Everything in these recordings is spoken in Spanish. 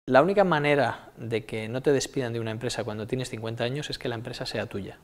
La única manera de que no te despidan de una empresa cuando tienes 50 años es que la empresa sea tuya.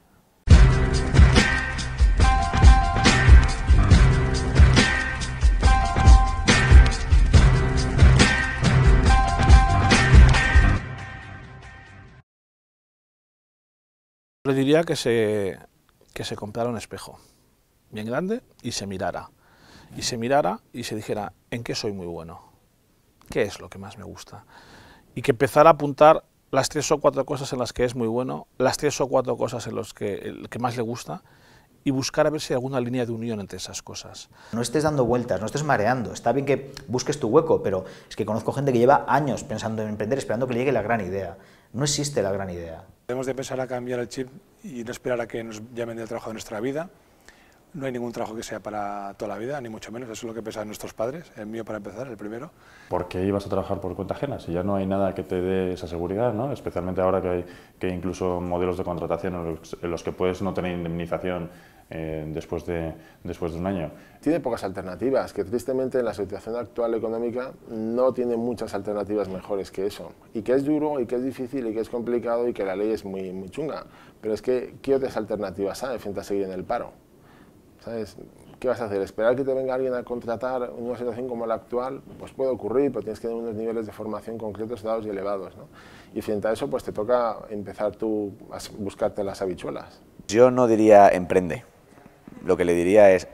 Le diría que se comprara un espejo bien grande y se mirara. Y se dijera, ¿en qué soy muy bueno? ¿Qué es lo que más me gusta? Y que empezara a apuntar las 3 o 4 cosas en las que es muy bueno, las 3 o 4 cosas en las que más le gusta, y buscar a ver si hay alguna línea de unión entre esas cosas. No estés dando vueltas, no estés mareando. Está bien que busques tu hueco, pero es que conozco gente que lleva años pensando en emprender, esperando que le llegue la gran idea. No existe la gran idea. Debemos de empezar a cambiar el chip y no esperar a que nos llamen del trabajo de nuestra vida. No hay ningún trabajo que sea para toda la vida, ni mucho menos. Eso es lo que pensaban nuestros padres, el mío para empezar, el primero. ¿Por qué ibas a trabajar por cuenta ajena? Si ya no hay nada que te dé esa seguridad, ¿no? Especialmente ahora que hay incluso modelos de contratación en los que puedes no tener indemnización después de un año. Tiene pocas alternativas, que tristemente en la situación actual económica no tiene muchas alternativas mejores que eso. Y que es duro, y que es difícil, y que es complicado, y que la ley es muy chunga. Pero es que, ¿qué otras alternativas hay frente a seguir en el paro? ¿Sabes? ¿Qué vas a hacer? ¿Esperar que te venga alguien a contratar en una situación como la actual? Pues puede ocurrir, pero tienes que tener unos niveles de formación concretos, dados y elevados, ¿no? Y frente a eso, pues te toca empezar tú a buscarte las habichuelas. Yo no diría emprende. Lo que le diría es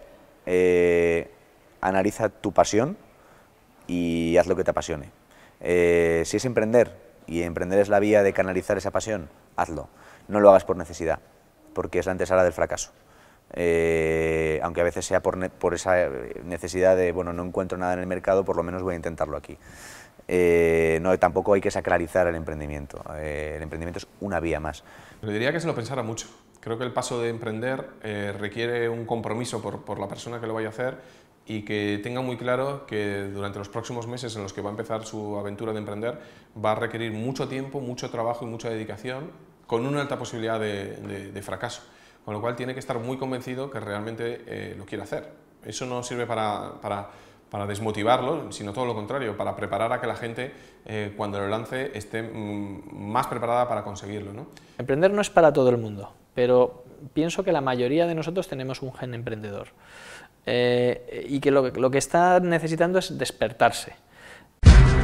analiza tu pasión y haz lo que te apasione. Si es emprender, y emprender es la vía de canalizar esa pasión, hazlo. No lo hagas por necesidad, porque es la antesala del fracaso. Aunque a veces sea por esa necesidad de, bueno, no encuentro nada en el mercado, por lo menos voy a intentarlo aquí. No, tampoco hay que sacralizar el emprendimiento. El emprendimiento es una vía más. Le diría que se lo pensara mucho. Creo que el paso de emprender requiere un compromiso por la persona que lo vaya a hacer y que tenga muy claro que durante los próximos meses en los que va a empezar su aventura de emprender va a requerir mucho tiempo, mucho trabajo y mucha dedicación con una alta posibilidad de fracaso. Con lo cual tiene que estar muy convencido que realmente lo quiere hacer. Eso no sirve para desmotivarlo, sino todo lo contrario, para preparar a que la gente cuando lo lance esté más preparada para conseguirlo, ¿no? Emprender no es para todo el mundo, pero pienso que la mayoría de nosotros tenemos un gen emprendedor y que lo que está necesitando es despertarse.